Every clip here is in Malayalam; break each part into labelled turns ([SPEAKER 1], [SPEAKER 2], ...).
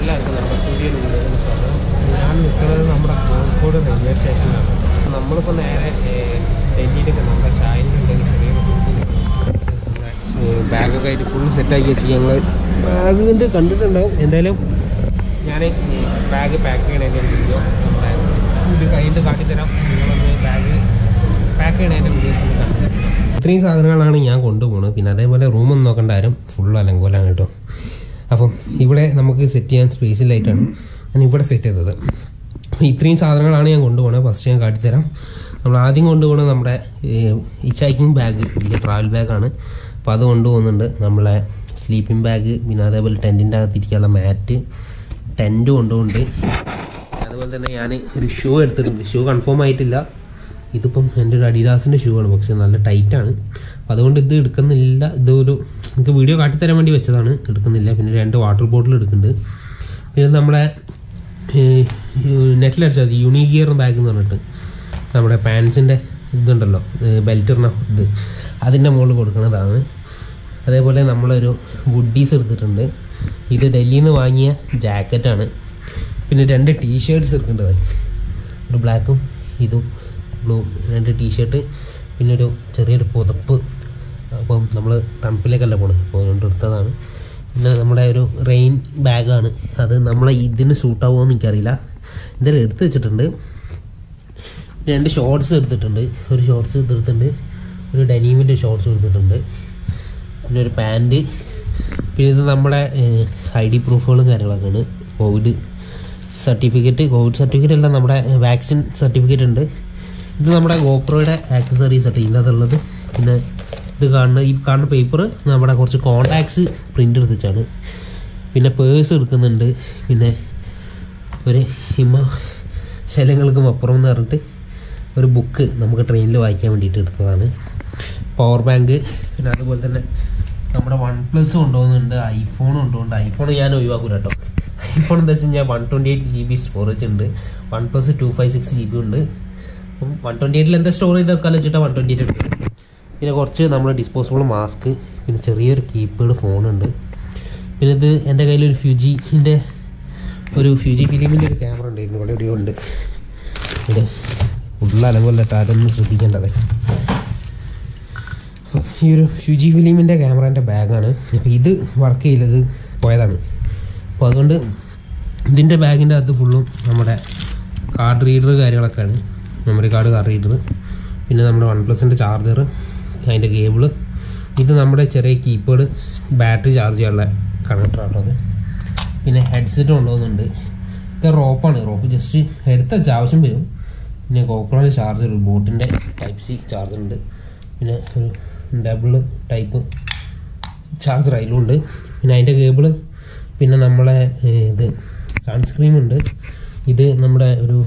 [SPEAKER 1] എല്ലാവർക്കും നമ്മുടെ പുതിയൊരു വീഡിയോയിൽ സ്വാഗതം. ഞാൻ നിൽക്കുന്നത് നമ്മുടെ കോഴിക്കോട് റെയിൽവേ സ്റ്റേഷനിലാണ്. നമ്മളിപ്പോൾ നേരെ ഡൽഹിയിലേക്ക് നമ്മുടെ ഷാഹിനുണ്ടെങ്കിൽ ചെറിയൊരു ബാഗൊക്കെ ആയിട്ട് ഫുൾ സെറ്റാക്കി വെച്ച് ഞങ്ങൾ ബാഗ് കണ്ടിട്ടുണ്ടാവും. എന്തായാലും ഞാൻ ബാഗ് പാക്ക് ചെയ്യണതിൻ്റെ ഒരു വീഡിയോ നമ്മുടെ ഇത് കയ്യിൽ കാട്ടിത്തരാം. നിങ്ങളൊന്ന് ബാഗ് പാക്ക് ചെയ്യണതിൻ്റെ വീഡിയോസ് ഒന്ന് കണ്ടിട്ടുണ്ട്. ഇത്രയും സാധനങ്ങളാണ് ഞാൻ കൊണ്ടുപോകുന്നത്. പിന്നെ അതേപോലെ റൂമൊന്നും നോക്കേണ്ട ആരും ഫുൾ അലങ്കോലാണ് കേട്ടോ. അപ്പം ഇവിടെ നമുക്ക് സെറ്റ് ചെയ്യാൻ സ്പേസിലായിട്ടാണ് ഞാൻ ഇവിടെ സെറ്റ് ചെയ്തത്. ഇത്രയും സാധനങ്ങളാണ് ഞാൻ കൊണ്ടുപോകുന്നത്. ഫസ്റ്റ് ഞാൻ കാട്ടിത്തരാം. നമ്മൾ ആദ്യം കൊണ്ടുപോകുന്നത് നമ്മുടെ ഹിച്ചാക്കിങ് ബാഗ്, വലിയ ട്രാവൽ ബാഗാണ്. അപ്പോൾ അത് കൊണ്ടുപോകുന്നുണ്ട്. നമ്മളെ സ്ലീപ്പിംഗ് ബാഗ്, പിന്നെ അതേപോലെ ടെൻറ്റിൻ്റെ അകത്തിരിക്കാനുള്ള മാറ്റ്, ടെൻറ്റ് കൊണ്ടുപോകുന്നുണ്ട്. അതുപോലെ തന്നെ ഞാൻ ഒരു ഷൂ എടുത്തിട്ടുണ്ട്. ഷൂ കൺഫേം ആയിട്ടില്ല. ഇതിപ്പം എൻ്റെ ഒരു അഡിഡാസിൻ്റെ ഷൂ ആണ്, പക്ഷേ നല്ല ടൈറ്റാണ്. അപ്പോൾ അതുകൊണ്ട് ഇത് എടുക്കുന്നില്ല. ഇതൊരു എനിക്ക് വീഡിയോ കാട്ടിത്തരാൻ വേണ്ടി വെച്ചതാണ്, എടുക്കുന്നില്ല. പിന്നെ 2 വാട്ടർ ബോട്ടിൽ എടുക്കുന്നുണ്ട്. പിന്നെ നമ്മളെ നെറ്റിലടിച്ചാൽ മതി യൂണീക്ക് ഗിയർ ബാഗ് എന്ന് പറഞ്ഞിട്ട് നമ്മുടെ പാൻസിൻ്റെ ഇതുണ്ടല്ലോ, ബെൽറ്റ് ഇടണ ഇത്, അതിൻ്റെ മുകളിൽ കൊടുക്കുന്നതാണ്. അതേപോലെ നമ്മളൊരു വുഡീസ് എടുത്തിട്ടുണ്ട്. ഇത് ഡൽഹിയിൽ നിന്ന് വാങ്ങിയ ജാക്കറ്റാണ്. പിന്നെ 2 ടീഷർട്ട്സ് എടുക്കേണ്ടത്, ഒരു ബ്ലാക്കും ഇതും ബ്ലൂ, 2 ടീഷർട്ട്, പിന്നെ ഒരു ചെറിയൊരു പുതപ്പ്. അപ്പം നമ്മൾ തണുപ്പിലേക്കല്ല പോകണം, അപ്പോൾ അതുകൊണ്ട് എടുത്തതാണ്. പിന്നെ നമ്മുടെ ഒരു റെയിൻ ബാഗാണ്. അത് നമ്മളെ ഇതിന് സൂട്ടാവുമോ എന്ന് എനിക്കറിയില്ല, എന്തായാലും എടുത്ത് വെച്ചിട്ടുണ്ട്. 2 ഷോർട്സ് എടുത്തിട്ടുണ്ട്. ഒരു ഷോർട്സ് എടുത്തിട്ടുണ്ട്, ഒരു ഡെനീമിൻ്റെ ഷോർട്സ് എടുത്തിട്ടുണ്ട്, പിന്നെ ഒരു പാൻറ്റ്. പിന്നെ ഇത് നമ്മുടെ ID പ്രൂഫുകളും കാര്യങ്ങളൊക്കെയാണ്. കോവിഡ് സർട്ടിഫിക്കറ്റ് അല്ല, നമ്മുടെ വാക്സിൻ സർട്ടിഫിക്കറ്റ് ഉണ്ട്. ഇത് നമ്മുടെ ഗോപ്രോയുടെ ആക്സസറീസ് ആയിട്ട് ഇതിനകത്തുള്ളത്. പിന്നെ ഇത് കാണുന്ന പേപ്പർ നമ്മുടെ കുറച്ച് കോണ്ടാക്ട്സ് പ്രിൻ്റ് എടുത്തിച്ചാണ്. പിന്നെ പേഴ്സ് എടുക്കുന്നുണ്ട്. പിന്നെ ഒരു ഹിമാശലങ്ങൾക്കും അപ്പുറം എന്ന് പറഞ്ഞിട്ട് ഒരു ബുക്ക് നമുക്ക് ട്രെയിനിൽ വായിക്കാൻ വേണ്ടിയിട്ട് എടുത്തതാണ്. Power bank. പിന്നെ അതുപോലെ തന്നെ നമ്മുടെ OnePlus കൊണ്ടുപോകുന്നുണ്ട്, ഐഫോൺ കൊണ്ടുപോകുന്നുണ്ട്. ഐഫോൺ ഞാൻ ഒഴിവാക്കൂല കേട്ടോ. ഐഫോൺ എന്താ വെച്ച് കഴിഞ്ഞാൽ 128 GB സ്റ്റോറേജ് ഉണ്ട്. OnePlus 256 GB ഉണ്ട്. അപ്പം 128 എന്താ സ്റ്റോർ ചെയ്ത് വെക്കാമെന്ന് വെച്ചിട്ടാണ് 128 ഉണ്ട്. പിന്നെ കുറച്ച് നമ്മുടെ ഡിസ്പോസിബിൾ മാസ്ക്, പിന്നെ ചെറിയൊരു കീപാഡ് ഫോണുണ്ട്. പിന്നെ ഇത് എൻ്റെ കയ്യിലൊരു ഫ്യൂജി ഫിലിമിൻ്റെ ഒരു ക്യാമറ ഉണ്ടായിരുന്നു, ഇവിടെ എവിടെയോ ഉണ്ട്. ഇവിടെ ഉള്ള അലങ്കോല്ലട്ടോ, അതൊന്നും ശ്രദ്ധിക്കേണ്ടത്. ഈ ഒരു ഫ്യൂജി ഫിലിമിൻ്റെ ക്യാമറേൻ്റെ ബാഗാണ്. അപ്പോൾ ഇത് വർക്ക് ചെയ്തത് പോയതാണ്. അപ്പോൾ അതുകൊണ്ട് ഇതിൻ്റെ ബാഗിൻ്റെ അകത്ത് ഫുള്ളും നമ്മുടെ കാർഡ് റീഡർ കാര്യങ്ങളൊക്കെയാണ്, മെമ്മറി കാർഡ് റീഡർ. പിന്നെ നമ്മുടെ OnePlusൻ്റെ ചാർജർ, അതിൻ്റെ കേബിള്. ഇത് നമ്മുടെ ചെറിയ കീപാഡ് ബാറ്ററി ചാർജ് ചെയ്യാനുള്ള കണക്ടറാട്ടോ അത്. പിന്നെ ഹെഡ്സെറ്റ് കൊണ്ടുപോകുന്നുണ്ട്. ഇത് റോപ്പ് ജസ്റ്റ് എടുത്ത ആവശ്യം വരും. പിന്നെ ഗോപ്രോൻ്റെ ചാർജർ, ബോട്ടിൻ്റെ Type-C ചാർജറുണ്ട്. പിന്നെ ഒരു ഡബിൾ ടൈപ്പ് ചാർജർ അതിലുണ്ട്. പിന്നെ അതിൻ്റെ കേബിള്. പിന്നെ നമ്മളെ ഇത് സൺസ്ക്രീമുണ്ട്. ഇത് നമ്മുടെ ഒരു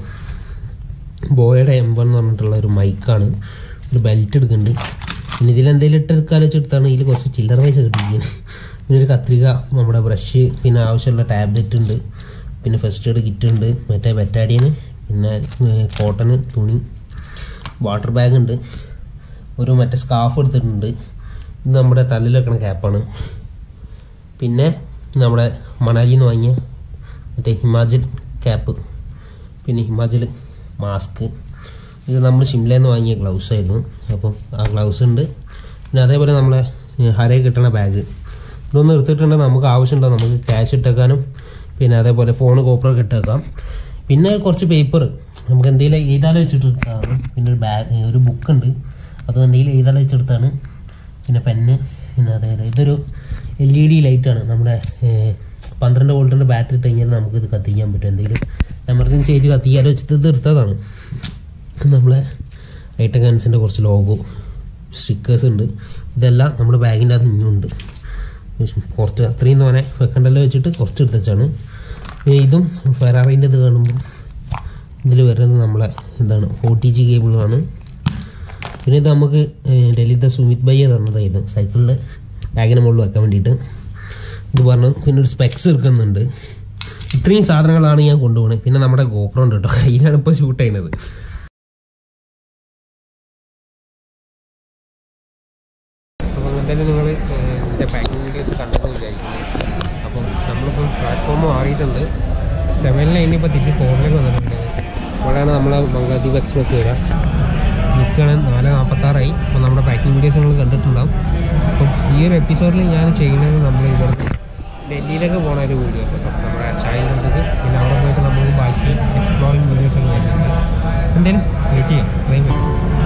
[SPEAKER 1] ബോയുടെ M1 എന്ന് പറഞ്ഞിട്ടുള്ള ഒരു മൈക്കാണ്. ഒരു ബെൽറ്റ് എടുക്കുന്നുണ്ട്. പിന്നെ ഇതിലെന്തെങ്കിലും ഇട്ടെടുക്കാതെ വെച്ചെടുത്താണ്. ഇതിൽ കുറച്ച് ചില്ലറ പൈസ കിട്ടിയിരിക്കുന്നത്. പിന്നെ ഒരു കത്രിക, നമ്മുടെ ബ്രഷ്, പിന്നെ ആവശ്യമുള്ള ടാബ്ലറ്റ് ഉണ്ട്. പിന്നെ ഫസ്റ്റ് എയ്ഡ് കിറ്റ് ഉണ്ട്, മറ്റേ ബെറ്റാഡിയന്, പിന്നെ കോട്ടൺ തുണി, വാട്ടർ ബാഗ് ഉണ്ട്, ഒരു മറ്റേ സ്കാർഫ് എടുത്തിട്ടുണ്ട്. ഇത് നമ്മുടെ തലയിൽ വെക്കണ ക്യാപ്പാണ്. പിന്നെ നമ്മുടെ മണാലിയിൽ നിന്ന് വാങ്ങിയ മറ്റേ ഹിമാചൽ ക്യാപ്പ്, പിന്നെ ഹിമാചൽ മാസ്ക്. ഇത് നമ്മൾ ഷിംലയിൽ നിന്ന് വാങ്ങിയ ഗ്ലൗസ് ആയിരുന്നു, അപ്പം ആ ഗ്ലൗസ് ഉണ്ട്. പിന്നെ അതേപോലെ നമ്മളെ ഹരയിൽ കിട്ടണ ബാഗ്. ഇതൊന്നും എടുത്തിട്ടുണ്ടെങ്കിൽ നമുക്ക് ആവശ്യമുണ്ടോ, നമുക്ക് ക്യാഷ് ഇട്ടേക്കാനും, പിന്നെ അതേപോലെ ഫോൺ ഗോപ്രോ ഇട്ടേക്കാം. പിന്നെ കുറച്ച് പേപ്പർ നമുക്ക് എന്തെങ്കിലും എഴുതാലോ വെച്ചിട്ടെടുത്താണ്. പിന്നെ ഒരു ബുക്കുണ്ട്, അത് എന്തെങ്കിലും എഴുതാലോ വെച്ചെടുത്താണ്. പിന്നെ പെന്ന്. പിന്നെ അതേപോലെ ഇതൊരു LED ലൈറ്റാണ്. നമ്മുടെ 12 വോൾട്ടിൻ്റെ ബാറ്ററി ഇട്ട് കഴിഞ്ഞാൽ നമുക്കിത് കത്തിക്കാൻ പറ്റും. എന്തെങ്കിലും എമർജൻസി ആയിട്ട് കത്തിക്കാലോ വെച്ചിട്ട് ഇത് എടുത്തതാണ്. നമ്മളെ ഐറ്റം ഗൺസിൻ്റെ കുറച്ച് ലോഗോ, സ്റ്റിക്കേഴ്സ് ഉണ്ട്. ഇതെല്ലാം നമ്മുടെ ബാഗിൻ്റെ അകത്ത് ഇന്നുണ്ട്. കുറച്ച് അത്രയും തോനെ വെക്കണ്ടല്ലോ വെച്ചിട്ട് കുറച്ച് എടുത്തുവെച്ചാണ്. ഇതും ഫെറാറിൻ്റെ ഇത് കാണുമ്പോൾ ഇതിൽ വരുന്നത് നമ്മളെ എന്താണ് OTG കേബിളാണ്. പിന്നെ ഇത് നമുക്ക് ഡൽഹിത്തെ സുമിത് ഭയ്യ തന്നതായിരുന്നു, സൈക്കിളിൽ ബാഗിന് മുകളിൽ വെക്കാൻ വേണ്ടിയിട്ട്. ഇത് പറഞ്ഞു. പിന്നെ ഒരു സ്പെക്സ് എടുക്കുന്നുണ്ട്. ഇത്രയും സാധനങ്ങളാണ് ഞാൻ കൊണ്ടുപോകുന്നത്. പിന്നെ നമ്മുടെ ഗോപ്രോ ഉണ്ട് കേട്ടോ, അതിനാണ് ഇപ്പോൾ ഷൂട്ട് ചെയ്യുന്നത്. അപ്പോൾ എന്തായാലും നിങ്ങൾ എൻ്റെ പാക്കിംഗ് വീഡിയോസ് കണ്ടെന്ന് വിചാരിക്കുന്നത്. അപ്പം നമ്മളിപ്പം പ്ലാറ്റ്ഫോം മാറിയിട്ടുണ്ട്. 7 ലൈനിപ്പോൾ തിരിച്ച് 4ലേക്ക് വന്നിട്ടുണ്ട്. അവിടെയാണ് നമ്മൾ മംഗളദ്വീപ് എക്സ്പ്രസ് വരിക. നിൽക്കുകയാണ് 4:46. അപ്പോൾ നമ്മുടെ പാക്കിംഗ് വീഡിയോസ് നിങ്ങൾ കണ്ടിട്ടുണ്ടാവും. അപ്പം ഈ ഒരു എപ്പിസോഡിൽ ഞാൻ ചെയ്യുന്നത് നമ്മൾ ഇവിടെ ഡൽഹിയിലേക്ക് പോകുന്ന ഒരു വീഡിയോസ് കേട്ടോ. നമ്മുടെ ചൈൽഡ്ഹുഡ്, പിന്നെ അവിടെ പോയിട്ട് നമ്മൾ ബാക്കി എക്സ്പ്ലോറിങ് വീഡിയോസൊക്കെ വരുന്നുണ്ട്. എന്തായാലും വെയിറ്റ് ചെയ്യാം, അത്രയും പറ്റും.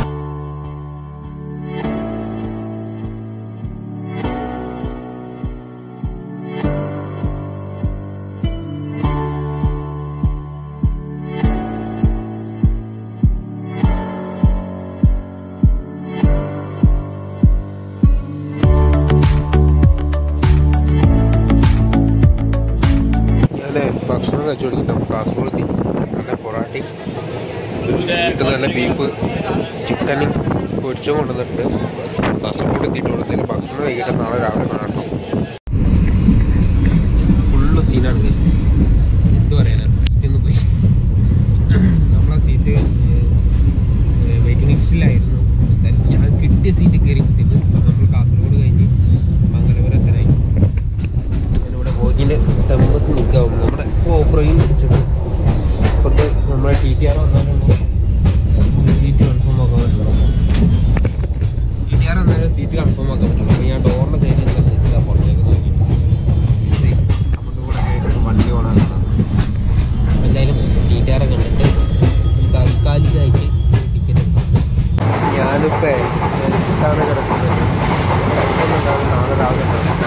[SPEAKER 1] ഭക്ഷണം കഴിച്ചു കൊടുക്കും. കാസർഗോഡ് നല്ല പൊറാട്ടയും വീട്ടിൽ നല്ല ബീഫ് ചിക്കനും പൊരിച്ചും കൊണ്ടുവന്നിട്ടുണ്ട്. കാസർഗോഡ് എത്തിയിട്ട് കൊടുത്തതിന് ഭക്ഷണം കഴിക്കട്ടെ. നാളെ രാവിലെ കാണണം. ഫുള്ള് സീനാണ് ഗൈസ്. എന്ത് പറയാനാണ്, സീറ്റൊന്നും പോയി. നമ്മളെ സീറ്റ് വെയിറ്റിംഗ് ലിസ്റ്റിലായിരുന്നു. ഞാൻ കിട്ടിയ സീറ്റ് കയറി കുത്തിയിട്ട് നമ്മൾ കാസർഗോഡ് കഴിഞ്ഞ് മംഗലപുരത്തിനായി ബോഗിൻ്റെ തെമ്പത്ത് നിൽക്കാവും. നമ്മുടെ ഓപ്പറയും പിടിച്ചിട്ട് ഇപ്പോഴത്തെ നമ്മുടെ TTR വന്നാലുള്ളൂ സീറ്റ് കൺഫേം ആക്കാൻ പറ്റുള്ളൂ. TTR വന്നാലും സീറ്റ് കൺഫേം ആക്കാൻ പറ്റുള്ളൂ. അപ്പോൾ ഞാൻ ഡോറിൻ്റെ സൈഡിൽ നിൽക്കുക, പുറത്തേക്ക് നോക്കി അപ്പോഴത്തെ കൂടെ കേട്ടിട്ട് വണ്ടി ഓണാക്കുന്നത്. എന്തായാലും TTR കണ്ടിട്ട് താൽക്കാലികമായിട്ട് ടിക്കറ്റ് എടുക്കാം. ഞാനിപ്പോൾ എന്താണ് കിടക്കുന്നത്, കഴിക്കുന്നുണ്ടാവും. നാളെ രാവിലെ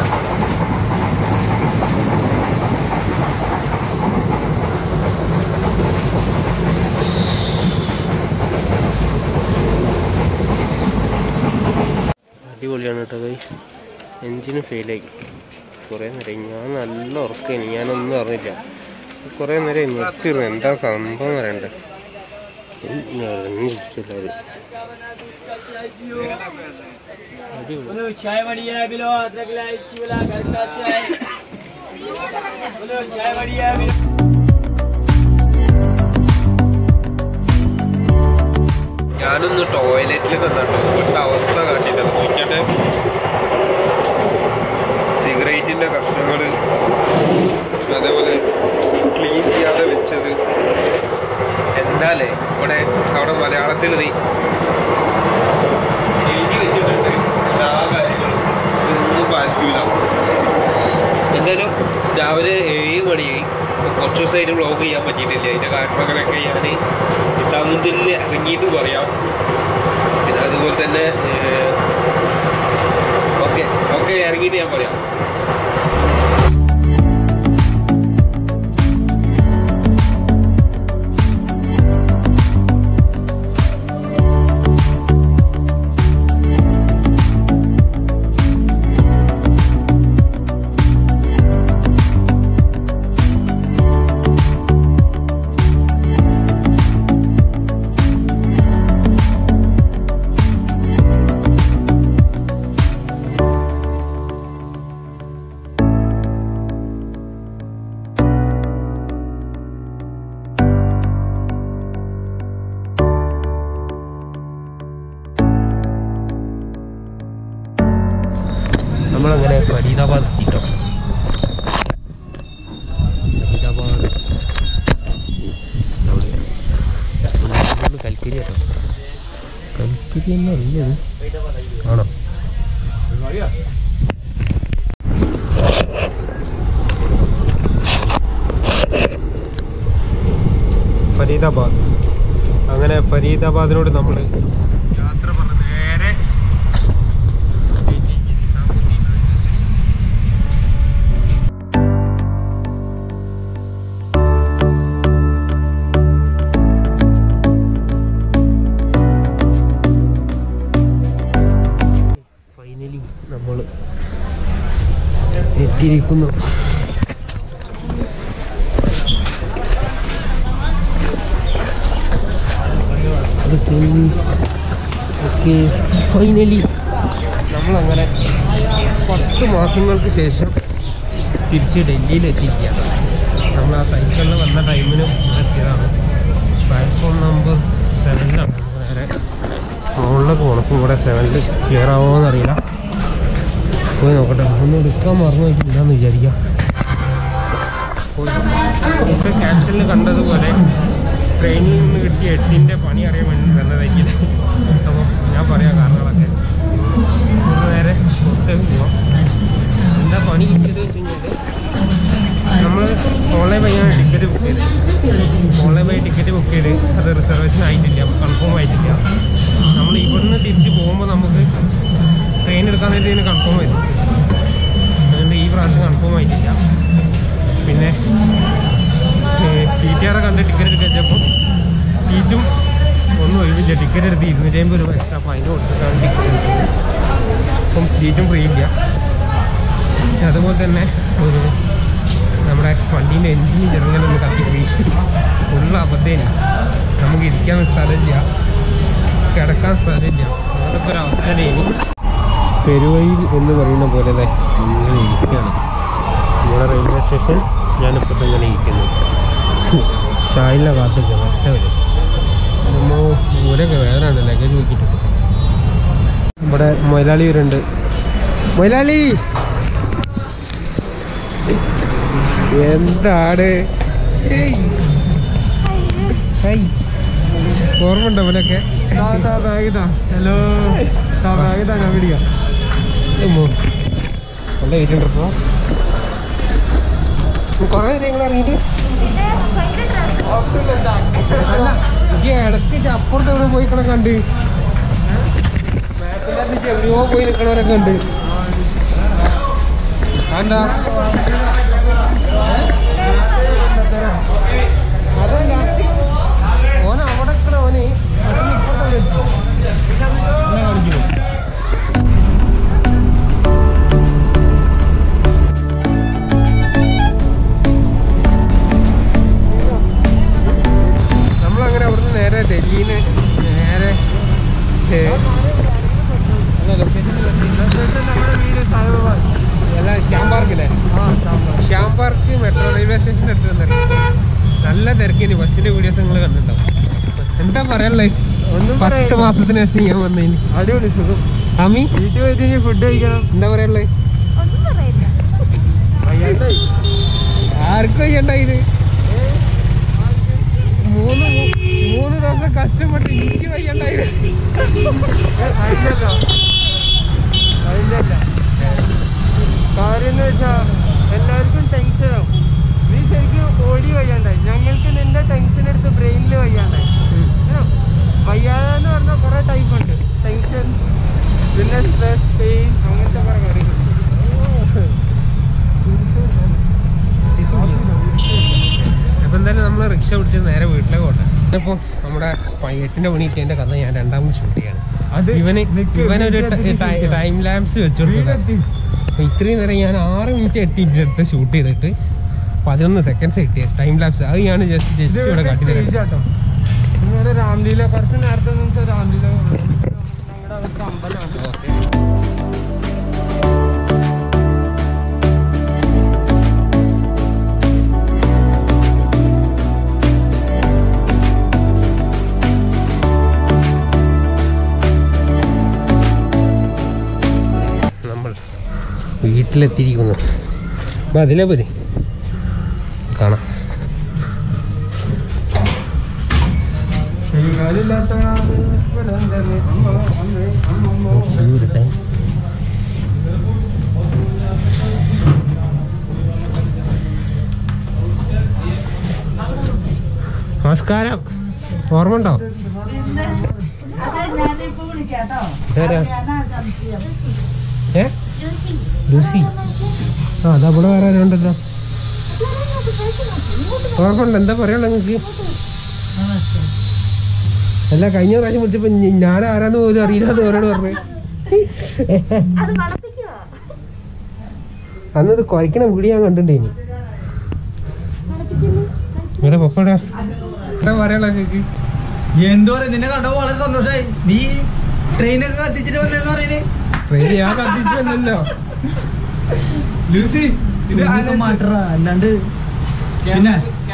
[SPEAKER 1] അടിപൊളിയാണ് കേട്ടോ. എൻജിന് ഫെയിലായി കുറേ നേരം. ഞാൻ നല്ല ഉറക്കമാണ്, ഞാനൊന്നും അറിഞ്ഞില്ല. കുറേ നേരം നിർത്തിയിരുന്നു. എന്താ സംഭവം എന്ന് അറിയണ്ടേ. എല്ലാവരും ഞാനൊന്ന് ടോയ്ലറ്റിലേക്ക് വന്നിട്ടോ. ഇവിടുത്തെ അവസ്ഥ കാട്ടിയില്ല. നോക്കിയിട്ട് സിഗരറ്റിൻ്റെ കഷ്ണങ്ങൾ, അതേപോലെ ക്ലീൻ ചെയ്യാതെ വെച്ചത്. എന്താലേ ഇവിടെ അവിടെ മലയാളത്തിൽ എഴുതി വെച്ചിട്ടുണ്ട് എല്ലാ കാര്യങ്ങളും. ഇതൊന്നും പാലിക്കൂല. എന്തായാലും രാവിലെ 7 മണിയായി. കുറച്ച് ദിവസമായിട്ട് വ്ളോഗ് ചെയ്യാൻ പറ്റിയിട്ടില്ല. അതിൻ്റെ കാരണങ്ങളൊക്കെ ഞാൻ നിസാമുദ്ദീനിൽ ഇറങ്ങിയിട്ട് പറയാം. പിന്നെ അതുപോലെ തന്നെ ഓക്കെ ഇറങ്ങിയിട്ട് ഞാൻ പറയാം. നമ്മളങ്ങനെ ഫരീദാബാദ് എത്തിട്ടോ. ഫരീദാബാദ് കൽക്കരി കേട്ടോ. കൽക്കരി തന്നെ അറിയത് ആണോ? ഫരീദാബാദ്. അങ്ങനെ ഫരീദാബാദിനോട് നമ്മൾ യാത്ര പറഞ്ഞ് നേരെ നമ്മൾ എത്തിയിരിക്കുന്നു. ഓക്കെ, ഫൈനലി നമ്മളങ്ങനെ 10 മാസങ്ങൾക്ക് ശേഷം തിരിച്ച് ഡൽഹിയിൽ എത്തിയിരിക്കുകയാണ്. നമ്മൾ ആ സൈക്കിളിൽ വന്ന ടൈമിന് എത്തിയതാണ്. പ്ലാറ്റ്ഫോം നമ്പർ 7ലാണ്. നേരെ മുകളിലേക്ക് പോകണം. ഇപ്പോൾ ഇവിടെ 7ൽ ക്ലിയർ ആവുമോയെന്നറിയില്ല. പോയി നോക്കട്ടെ. ഒന്ന് എടുക്കാൻ മറന്നു വെച്ചിട്ടില്ലാന്ന് വിചാരിക്കാം. ഇപ്പോൾ ക്യാപ്ഷനിൽ കണ്ടതുപോലെ ട്രെയിനിൽ നിന്ന് കിട്ടിയ 8ൻ്റെ പണി അറിയാൻ വേണ്ടി വന്നതായിരിക്കും. അപ്പോൾ ഞാൻ പറയാം കാരണങ്ങളൊക്കെ. നേരെ പുറത്തേക്ക് പോവാം. എന്താ പണി കിട്ടിയത് വെച്ച് കഴിഞ്ഞാൽ നമ്മൾ ഓൺലൈൻ വഴിയാണ് ടിക്കറ്റ് ബുക്ക് ചെയ്തത്. ഓൺലൈൻ വഴി ടിക്കറ്റ് ബുക്ക് ചെയ്ത് അത് റിസർവേഷൻ ആയിട്ടില്ല, കൺഫേം ആയിട്ടില്ല. നമ്മൾ ഇവിടുന്ന് തിരിച്ച് പോകുമ്പോൾ നമുക്ക് ട്രെയിൻ എടുക്കാൻ വേണ്ടി കൺഫേം ആയിരുന്നു. അതുകൊണ്ട് ഈ പ്രാവശ്യം കൺഫേം ആയിട്ടില്ല. പിന്നെ TTR കണ്ട് ടിക്കറ്റ് എടുക്കാൻ വെച്ചപ്പോൾ സീറ്റും ഒന്നും ഒഴിവില്ല. ടിക്കറ്റ് എടുത്ത് 250 രൂപ എക്സ്ട്രാ ഫൈൻ കൊടുത്തിട്ടാണ് ടിക്കറ്റ് എടുത്തത്. അപ്പം സീറ്റും ഫ്രീ ഇല്ല. അതുപോലെ തന്നെ ഒരു നമ്മുടെ വണ്ടീൻ്റെ എൻജിന് ചെറുങ്ങനൊന്ന് കത്തിപ്പോയി. ഉള്ള അബദ്ധേന നമുക്ക് ഇരിക്കാൻ സ്ഥലമില്ല, കിടക്കാൻ സ്ഥലമില്ല. അതൊക്കെ ഒരു അവസ്ഥയിലേനി. പെരുവയിൽ എന്ന് പറയുന്ന പോലെ ഇങ്ങനെ ഇരിക്കുകയാണ് നമ്മുടെ റെയിൽവേ സ്റ്റേഷൻ. ഞാനിപ്പോൾ ഇങ്ങനെ ഇരിക്കുന്നു. ഷായിലെ കാത്തിട്ട് ഒറ്റ വരും. നമ്മൾ ഊരൊക്കെ വേറെയാണ് ലഗേജ് നോക്കിയിട്ട്. നമ്മുടെ മൊയിലാളി വരുന്നുണ്ട്. മൊയിലാളി എന്താണ് ഓർമ്മ ഉണ്ടോ പോലൊക്കെ? ഹലോ ഞാൻ പിടിക്കാം. നല്ല വെയിറ്റുണ്ടോ? കുറേ നിങ്ങൾ ഇറങ്ങിയിട്ട് ഇടയ്ക്ക് അപ്പുറത്ത് എവിടെ പോയി കണ്ട് മാപ്പിനകത്ത് എവിടെയോ പോയി നിൽക്കണവരൊക്കെ ഉണ്ട്. എന്താ അതല്ല ഓന അവിടെ ഓന് കാണിക്കുന്നു. നമ്മളങ്ങനെ അവിടുന്ന് നേരെ ഡൽഹിയിൽ നേരെ അല്ല ശ്യാം പാർക്കില്ലേ? ശ്യാം പാർക്ക് മെട്രോ റെയിൽവേ സ്റ്റേഷൻ്റെ അടുത്ത് വന്നിട്ട് നല്ല തിരക്കിന് ബസ്സിൻ്റെ വീഡിയോസ് നിങ്ങൾ കണ്ടിട്ടുണ്ടാവും. എന്താ പറയാനുള്ളത്? 10 മാസത്തിന് ശേഷം ഞാൻ വന്നതിന് അടിപൊളി സുഖം. അമ്മി വീട്ടിൽ പോയിട്ട് ഫുഡ് കഴിക്കണം. എന്താ പറയാനുള്ളത്? ആർക്കും വയ്യണ്ടായത്. 3 ദിവസം കഷ്ടപ്പെട്ട് എനിക്ക് വയ്യണ്ടായത്. കാര്യം എന്ന് വെച്ചാൽ എല്ലാവർക്കും ടെൻഷനാവും. നീ ശരിക്കും ഓടി വയ്യാണ്ടായി. ഞങ്ങൾക്ക് നിന്റെ ടെൻഷൻ എടുത്ത് ബ്രെയിനിൽ വയ്യാണ്ടായി. വയ്യാതെന്ന് പറഞ്ഞാൽ കുറേ ടൈപ്പ് ഉണ്ട്. ടെൻഷൻ, പിന്നെ സ്ട്രെസ്, പെയിൻ, അങ്ങനത്തെ കുറേ കാര്യങ്ങളുണ്ട്. അപ്പം എന്തായാലും നമ്മൾ റിക്ഷ പിടിച്ച് നേരെ വീട്ടിലേക്ക് പോട്ടെ. ഇപ്പോൾ നമ്മുടെ 8ൻ്റെ പണി കിട്ടിയതിൻ്റെ കഥ ഞാൻ 2ാമത് ഷൂട്ട് ചെയ്യാണ്. ഇവനൊരു ടൈം ലാംപ്സ് വെച്ചു കൊടുത്തത്. ഇത്രയും നേരം ഞാൻ 6 മിനിറ്റ് 8 മിനിറ്റ് എടുത്ത് ഷൂട്ട് ചെയ്തിട്ട് 11 സെക്കൻഡ്സ് കിട്ടിയ ടൈം ലാപ്സ്. അത് ഞാൻ ജസ്റ്റ് ഇവിടെ കാട്ടിത്തരാം. രാംലീല കുറച്ച് നേരത്തെ രാംലീല ഞങ്ങളുടെ അവിടുത്തെ അമ്പലമാണ്. ഓക്കെ, നമ്മൾ വീട്ടിലെത്തിയിരിക്കുന്നു. അപ്പം അതിലേ പോരെ കാണാം. നമസ്കാരം. ഓർമ്മ ഉണ്ടോ? ലൂസി. ആ അതാ ഇവിടെ വേറെ ആരുണ്ടല്ലോ. ഓർമ്മയുണ്ട്? എന്താ പറയാനുള്ളത് നിങ്ങൾക്ക്? അല്ല, കഴിഞ്ഞ പ്രാവശ്യം വിളിച്ചപ്പോ ഞാൻ ആരാന്ന് പോലും അറിയില്ലാതെ അവരോട് പറഞ്ഞു. അന്നത് കുറയ്ക്കണ വീഡിയോ ഞാൻ കണ്ടിട്ടേനി. ഇവിടെ പൊക്കോടാ. എന്താ പറയാനുള്ള നിങ്ങൾക്ക്?
[SPEAKER 2] എന്തോ നിന്നെ കണ്ടപ്പോ വളരെ സന്തോഷമായി. നീ ട്രെയിനൊക്കെ കത്തിച്ചിട്ട് വന്നേന്ന് പറയുന്നേ.
[SPEAKER 1] ട്രെയിൻ ഞാൻ കത്തിച്ചല്ലോ
[SPEAKER 2] ലൂസി. ഇത് അല്ലാണ്ട് പിന്നെ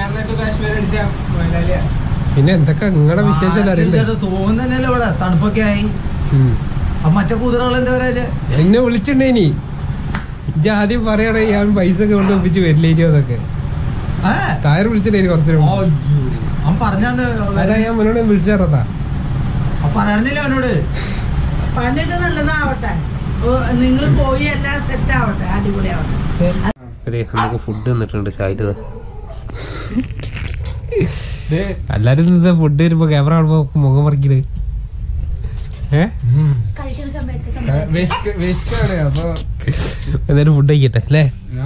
[SPEAKER 1] പിന്നെ എന്തൊക്കെ നിങ്ങളുടെ വിശേഷം
[SPEAKER 2] തോന്നുന്നു തന്നെയല്ലേ ഇവിടെ തണുപ്പൊക്കെ ആയി. മറ്റേ കുതിരകൾ എന്താ പറയാ?
[SPEAKER 1] എന്നെ വിളിച്ചിട്ടുണ്ടേനി. ആദ്യം പറയണേ ഞാൻ പൈസ ഒക്കെ കൊണ്ട് ഒപ്പിച്ച് വരില്ലേനോ അതൊക്കെ. ടയർ വിളിച്ചിട്ടേ കുറച്ചു
[SPEAKER 2] അവൻ പറഞ്ഞാന്ന്
[SPEAKER 1] അതാ ഞാൻ മുന്നോട് വിളിച്ചേർത്താ
[SPEAKER 2] പറഞ്ഞില്ല അവനോട്.
[SPEAKER 3] പണിയൊക്കെ നല്ലതാവട്ടെ, നിങ്ങൾ പോയി എല്ലാം സെറ്റ് ആവട്ടെ, അടിപൊളിയാവട്ടെ.
[SPEAKER 1] നമുക്ക് ഫുഡ് തന്നിട്ടുണ്ട് ഷാഹിദ്. എല്ലാരും ഫുഡ് വരുമ്പോ ക്യാമറ കാണുമ്പോ മുഖം മറിക്കല്. എന്തായാലും ഫുഡ് കഴിക്കട്ടെ അല്ലേ?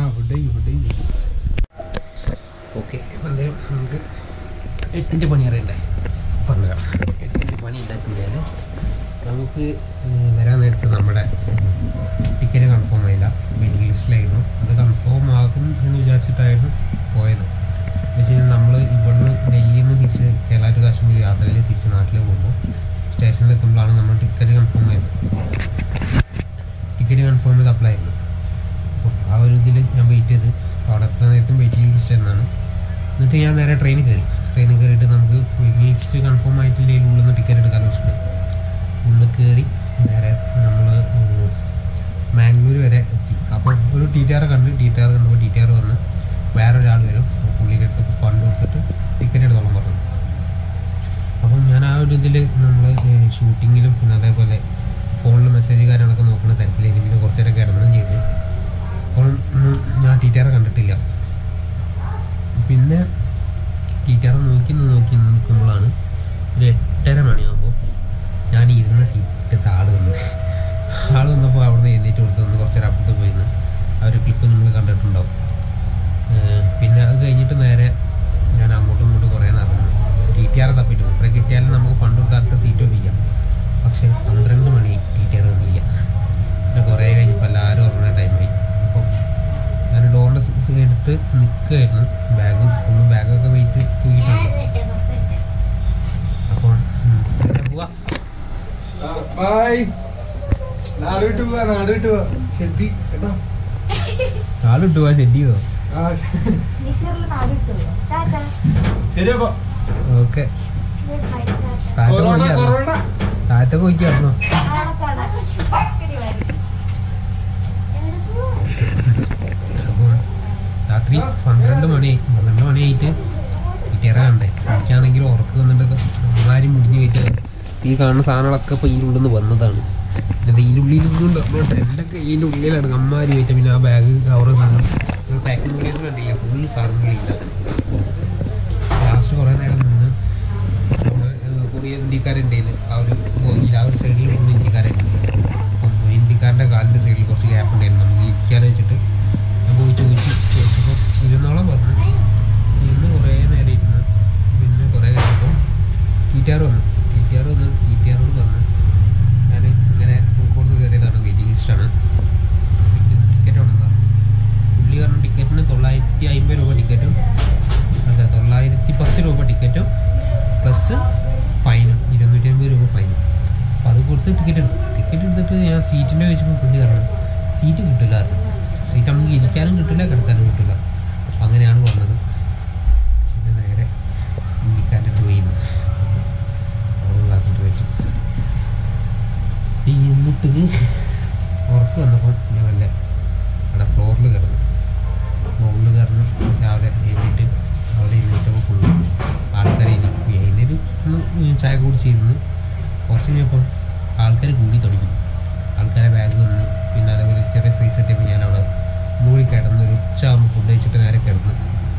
[SPEAKER 1] ഓക്കെ, നമുക്ക് 8ന്റെ പണി അറിയണ്ടേ? പറഞ്ഞുതരാം. 8ന്റെ പണി ഉണ്ടാക്കിയാല് നമുക്ക് വരാൻ നേരത്ത് നമ്മുടെ ടിക്കറ്റ് കൺഫേം ആയില്ല, വെയിറ്റിംഗ് ലിസ്റ്റിലായിരുന്നു. അത് കൺഫേം ആകും എന്ന് വിചാരിച്ചിട്ടായിരുന്നു പോയത്. എന്ന് വെച്ച് കഴിഞ്ഞാൽ നമ്മൾ ഇവിടുന്ന് ഡൽഹിയിൽ നിന്ന് തിരിച്ച് കേരള ടു കാശ്മീർ യാത്രയിൽ തിരിച്ച് നാട്ടിൽ പോകുമ്പോൾ സ്റ്റേഷനിൽ എത്തുമ്പോഴാണ് നമ്മൾ ടിക്കറ്റ് കൺഫേം ചെയ്തത്. ടിക്കറ്റ് കൺഫേം ചെയ്ത് അപ്ലൈ ആയിരുന്നു. അപ്പോൾ ആ ഒരു ഇതിൽ ഞാൻ വെയിറ്റ് ചെയ്ത് അവിടെ എത്ര നേരത്തും വെയിറ്റിംഗ് ലിസ്റ്റ് എന്നാണ്. എന്നിട്ട് ഞാൻ നേരെ ട്രെയിനിൽ കയറിയിട്ട് നമുക്ക് വെയിറ്റിംഗ് ലിസ്റ്റ് കൺഫേം ആയിട്ടില്ലെങ്കിൽ ഉള്ളിൽ നിന്ന് ടിക്കറ്റ് എടുക്കാൻ വെച്ചിട്ടുണ്ട്. ഉള്ളിൽ കയറി നേരെ നമ്മൾ മാംഗ്ലൂർ വരെ എത്തി. അപ്പോൾ ഒരു TTR കണ്ടപ്പോൾ TTR വന്ന് വേറൊരാൾ വരും, പുള്ളിയുടെ അടുത്ത് ഫണ്ട് കൊടുത്തിട്ട് ടിക്കറ്റ് എടുത്തോളം പറഞ്ഞു. അപ്പം ഞാൻ ആ ഒരു ഇതിൽ നമ്മൾ ഷൂട്ടിങ്ങിലും പിന്നെ അതേപോലെ ഫോണിൽ മെസ്സേജ് കാര്യങ്ങളൊക്കെ നോക്കുന്ന തിരക്കിലേക്ക് പിന്നെ കുറച്ച് നേരം കിടന്നും ചെയ്ത്. അപ്പോൾ ഞാൻ TTR കണ്ടിട്ടില്ല. പിന്നെ TTR നോക്കി നിൽക്കുമ്പോഴാണ് ഒരു 8:30 മണിയാകുമ്പോൾ ഞാൻ ഇരുന്ന സീറ്റിട്ട് ആൾ വന്നപ്പോൾ അവിടെ നിന്ന് എഴുന്നേറ്റ് കൊടുത്ത് കുറച്ച് നേരം അപ്പുറത്ത് പോയിരുന്നു. ആ ഒരു ക്ലിപ്പ് നിങ്ങൾ കണ്ടിട്ടുണ്ടാവും. പിന്നെ അത് കഴിഞ്ഞിട്ട് നേരെ ഞാൻ അങ്ങോട്ടും ഇങ്ങോട്ടും കുറേ നടന്നു. TTR തപ്പിട്ട് ഇപ്പം കിട്ടിയാലും നമുക്ക് ഫണ്ട് കൊടുക്കാത്ത സീറ്റ് ഒപ്പിക്കാം. പക്ഷേ 12 മണി TTR വന്നില്ല. പിന്നെ കുറേ കഴിഞ്ഞപ്പോൾ എല്ലാവരും ഉറങ്ങുന്ന ടൈമായി. അപ്പോൾ ഞാൻ ഡോറിൻ്റെ എടുത്ത് നിൽക്കുമായിരുന്നു. ബാഗൊക്കെ വെയിറ്റ് തൂക്കിയിട്ടുണ്ട്. അപ്പോൾ പോവാ.
[SPEAKER 2] നാട് വിട്ടു പോവാ ഷെഡി കേട്ടോ.
[SPEAKER 1] നാട് വിട്ടു പോവാ ഷെഡി ചെയ്തോ?
[SPEAKER 2] ശരിയപ്പോ
[SPEAKER 1] ഓക്കെ. താഴത്തൊക്കെ പോയിക്കായിരുന്നോ? അപ്പോൾ രാത്രി 12 മണിയായിട്ട് TTR കണ്ടേ. എനിക്കാണെങ്കിൽ ഉറക്ക് വന്നിട്ടൊക്കെ ആരും മുടിഞ്ഞ് കയറ്റുക. ഈ കാണുന്ന സാധനങ്ങളൊക്കെ ഇപ്പോൾ ഇതിൻ്റെ ഉള്ളിൽ നിന്ന് വന്നതാണ്. പിന്നെ ഇതിൻ്റെ ഉള്ളിലൊന്നും ട്രെൻഡൊക്കെ ഇതിൻ്റെ ഉള്ളിലാണ് അമ്മാരി കയറ്റുക. പിന്നെ ആ ബാഗ് കവർ പാക്കിംഗ് കേസ് കണ്ടില്ല, ഫുള്ള് സാധനങ്ങളില്ല. ലാസ്റ്റ് കുറേ നേരം നിന്ന് കുറേ ഇന്ത്യക്കാരുണ്ട്. ആ ഒരു സൈഡിൽ ഫുള്ള് ഇന്ത്യക്കാരുണ്ട്. അപ്പം ഇന്ത്യക്കാരൻ്റെ കാലിൻ്റെ സൈഡിൽ കുറച്ച് ഗ്യാപ്പ് ഉണ്ടായിരുന്നു. നമുക്ക് ഇരിക്കാതെ വെച്ചിട്ട് ഞാൻ പോയി ചോദിച്ചപ്പോൾ 20 പറഞ്ഞു. ഇന്ന് കുറേ നേരം ഇരുന്ന് പിന്നെ കുറേ കഴിഞ്ഞപ്പോൾ TTR വന്നു. TTRോട് പറഞ്ഞു ഞാൻ ഇങ്ങനെ കോഴിക്കോട് കയറിയതാണ്, വെയിറ്റിംഗ് ലിസ്റ്റാണ്, ടിക്കറ്റ് ഉണ്ടെന്ന്. പുള്ളി പറഞ്ഞ ടിക്കറ്റിന് 950 രൂപ ടിക്കറ്റും അല്ല 910 രൂപ ടിക്കറ്റും പ്ലസ് ഫൈനും 250 രൂപ ഫൈനും. അപ്പോൾ അത് കൊടുത്ത് ടിക്കറ്റ് എടുത്തിട്ട് ഞാൻ സീറ്റിൻ്റെ ചോദിച്ചപ്പോൾ പുള്ളി പറഞ്ഞു സീറ്റ് കിട്ടില്ലായിരുന്നു. സീറ്റ് നമുക്ക് ഇരിക്കാനും കിട്ടില്ല, കിടക്കാനും കിട്ടില്ല. അങ്ങനെയാണ് പറഞ്ഞത്. പിന്നെ നേരെ ഇന്ത്യക്കാരൻ്റെ അടുത്ത് പോയിരുന്നു. ക്ലാസ്സിട്ട് വെച്ചു എന്നിട്ട് ഉറപ്പ് വന്നപ്പോൾ ഞാൻ വല്ല അവിടെ ഫ്ലോറിൽ കിടന്നു. രാവിലെ എഴുന്നേറ്റ് അവിടെ എഴുന്നേറ്റപ്പോൾ ഫുള്ള് ആൾക്കാരെ എഴുന്നേറ്റ് ചായ കുടിച്ചിരുന്ന് കുറച്ച് കഴിഞ്ഞപ്പം ആൾക്കാർ കൂടി തുടങ്ങി. ആൾക്കാരെ ബാഗ് വന്ന് പിന്നെ അതേപോലെ ചെറിയ സ്പേസ് കിട്ടിയപ്പോൾ ഞാൻ അവിടെ മൂടി കിടന്നൊരു ഉച്ചയാകുമ്പോൾ ഫുഡ് കഴിച്ചിട്ട് നേരെ കിടന്ന്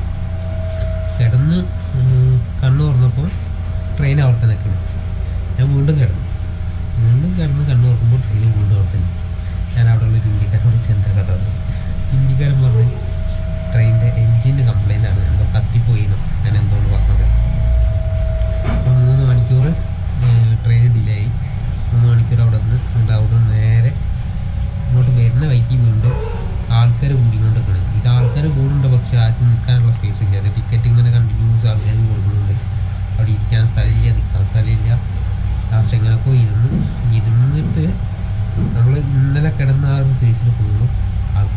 [SPEAKER 1] കണ്ണ് തുറന്നപ്പോൾ ട്രെയിൻ അവിടെ തന്നെ നിൽക്കണം. ഞാൻ വീണ്ടും കിടന്ന് കണ്ണ് തുറക്കുമ്പോൾ ട്രെയിൻ വീണ്ടും അവിടെ തന്നെ. ഞാൻ അവിടെ ഉള്ളൊരു ഇന്ത്യക്കാരോട് ചെന്താ കഥ പറഞ്ഞു. ഇന്ത്യക്കാരൻ പറഞ്ഞ് ട്രെയിനിൻ്റെ എൻജിന് കംപ്ലൈൻ്റ് ആണ്, എന്തോ കത്തിപ്പോയിന്നോ ഞാൻ എന്തോന്ന് പറഞ്ഞത്. അപ്പോൾ 3 മണിക്കൂർ ട്രെയിൻ ഡിലേ ആയി. 3 മണിക്കൂർ അവിടെ നിന്ന് നേരെ ഇങ്ങോട്ട് വരുന്ന വൈക്ക് വീണ്ടും ആൾക്കാർ കൂടിക്കൊണ്ട് നിൽക്കണം. ഇത് ആൾക്കാർ കൂടുന്നുണ്ട്, പക്ഷേ ആർക്കും നിൽക്കാനുള്ള സ്പേസ് ഇല്ല. അത് ടിക്കറ്റ് ഇങ്ങനെ കണ്ടിന്യൂസ് ആൾക്കാർ കൊടുക്കുന്നുണ്ട്. അവിടെ ഇരിക്കാൻ സ്ഥലമില്ല, നിൽക്കാൻ സ്ഥലമില്ല. ലാസ്റ്റ് എങ്ങനെയൊക്കെ ഇരുന്നിട്ട് നമ്മൾ ഇന്നലെ കിടന്ന ആ ഒരു സ്പേസിൽ ഫുള്ളും ആൾക്കാർ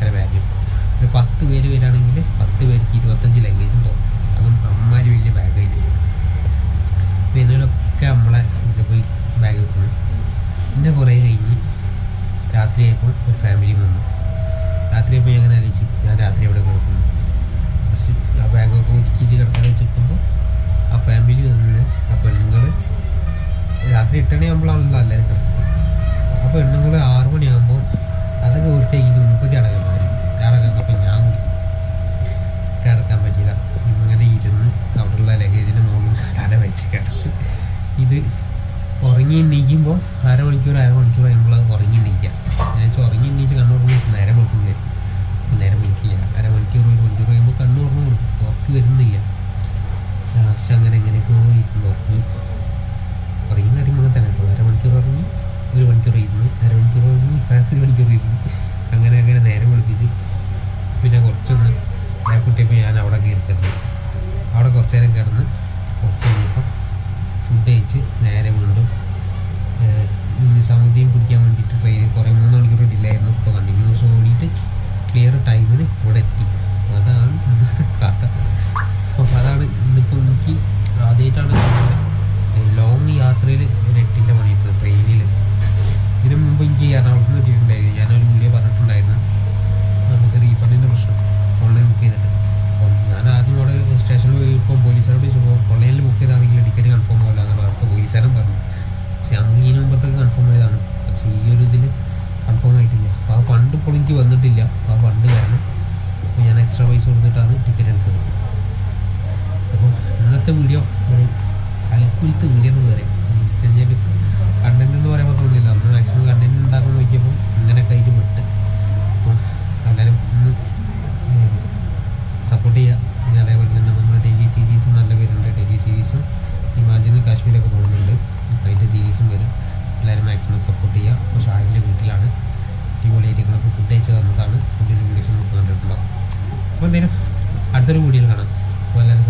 [SPEAKER 1] 8 മണിയാകുമ്പോഴാണല്ലോ എല്ലാവരും കിടക്കുക. ആ പെണ്ണുങ്ങൾ 6 മണിയാകുമ്പോൾ അതൊക്കെ വൃത്തിയാക്കിയിട്ട് മുപ്പത്തി അടക്കപ്പോൾ ഞാൻ കിടക്കാൻ പറ്റില്ല. ഇങ്ങനെ ഇരുന്ന് അവിടെയുള്ള ലഗേജിന് മുകളിൽ തല വെച്ച് കിടക്ക്. ഇത് ഉറങ്ങി എണീക്കുമ്പോൾ അരമണിക്കൂർ കഴിയുമ്പോൾ അത് ഉറങ്ങി എണീക്കുക. ഞാൻ ഉറങ്ങി എണീച്ച് കണ്ണു തുറന്ന് നേരം വെളുക്കില്ല. നേരം വെളുക്കില്ല. അരമണിക്കൂർ 1 മണിക്കൂർ കഴിയുമ്പോൾ കണ്ണു തുറന്ന് കൊടുക്കും. ഉറക്കി വരുന്നില്ല. ലാസ്റ്റ് അങ്ങനെ എങ്ങനെയൊക്കെ ഇരുന്ന് ഉറങ്ങി അറിയുമ്പോൾ തന്നെ കേട്ടോ. അരമണിക്കൂർ ഉറങ്ങി 1 മണിക്കൂർ ഇരുന്ന്, അരമണിക്കൂർ ഉറങ്ങി 1 മണിക്കൂർ ഇരുന്ന്, അങ്ങനെ നേരം വെളുപ്പിച്ച് പിന്നെ കുറച്ചൊന്ന് കുട്ടിയപ്പോൾ ഞാൻ അവിടെ കയറിക്കിടന്നു. അവിടെ കുറച്ച് നേരം കിടന്ന് കുറച്ച് കഴിഞ്ഞപ്പോൾ ഫുഡ് കഴിച്ച് നേരെ വീണ്ടും സമുദ്രം പിടിക്കാൻ വേണ്ടിയിട്ട് ട്രെയിനിൽ കുറേ 3 മണിക്കൂർ ഡിലേ ആയിരുന്നു. ഇപ്പോൾ കണ്ടിന്യൂസ് ഓടിയിട്ട് ക്ലിയർ ടൈമിന് ഇവിടെ എത്തി. അതാണ് കഥ. അപ്പോൾ അതാണ് ഇന്നിപ്പോൾ എനിക്ക് ആദ്യമായിട്ടാണ് ലോങ് യാത്രയിൽ ഒരു 8-ൻ്റെ പണിയിട്ട് ട്രെയിനിൽ. ഇതിനു മുമ്പ് എനിക്ക് എറണാകുളത്ത് നിന്ന് കിട്ടിയിട്ടുണ്ടായിരുന്നു. ഞാനൊരു വീഡിയോ പറഞ്ഞിട്ടുണ്ടായിരുന്നു നമുക്ക് റീഫണ്ടിൻ്റെ പ്രശ്നം ഓൺലൈൻ ബുക്ക് ചെയ്തിട്ട്. അപ്പം ഞാൻ ആദ്യം അവിടെ സ്റ്റേഷനിൽ പോയപ്പോൾ പോലീസുകാരോട് ചോദിച്ചപ്പോൾ ഓൺലൈനിൽ ബുക്ക് ചെയ്താണെങ്കിൽ ടിക്കറ്റ് കൺഫേം ആവില്ല എന്നാണ് അടുത്ത പോലീസുകാരൻ പറഞ്ഞു. പക്ഷെ അന്ന് ഇതിന് മുമ്പത്തൊക്കെ കൺഫേം ആയതാണ്. പക്ഷേ ഈ ഒരു ഇതിൽ കൺഫേം ആയിട്ടില്ല. അപ്പോൾ ആ ഫണ്ട് ഇപ്പോൾ എനിക്ക് വന്നിട്ടില്ല. അപ്പോൾ ആ ഫണ്ട് വരണം. അപ്പോൾ ഞാൻ എക്സ്ട്രാ പൈസ കൊടുത്തിട്ടാണ് ടിക്കറ്റ് എടുത്തത്. അപ്പോൾ ഇന്നത്തെ വീഡിയോ ഒരു അൽക്കുലത്തെ വീഡിയോ എന്ന് പറയാം. കഴിഞ്ഞാൽ കണ്ടന്റ് എന്ന് പറയുമ്പോൾ തോന്നില്ല. അന്ന് മാക്സിമം കണ്ടന്റ് ഉണ്ടാക്കാൻ നോക്കിയപ്പോൾ ഇങ്ങനെയൊക്കെ ആയിട്ട് വിട്ട്. അപ്പോൾ എല്ലാവരും ഒന്ന് സപ്പോർട്ട് ചെയ്യുക. പിന്നെ അതേപോലെ തന്നെ നമ്മുടെ ഡെയിലി സീരീസും നല്ല പേരുണ്ട്. ഡെയിലി സീരീസും ഹിമാചൽ കാശ്മീരൊക്കെ പോകുന്നുണ്ട്. അതിൻ്റെ സീരീസും വരും. എല്ലാവരും മാക്സിമം സപ്പോർട്ട് ചെയ്യുക. അപ്പോൾ ഷാഹിൻ്റെ വീട്ടിലാണ് അടിപൊളിയായിരിക്കണം. ഫുഡ് അയച്ച് തന്നതാണ്. ഫുഡിൻ്റെ വീഡിയോസ് നമുക്ക് കണ്ടിട്ടുണ്ടാകും. അപ്പോൾ എന്തായാലും അടുത്തൊരു വീഡിയോയിൽ കാണാം. അപ്പോൾ എല്ലാവരും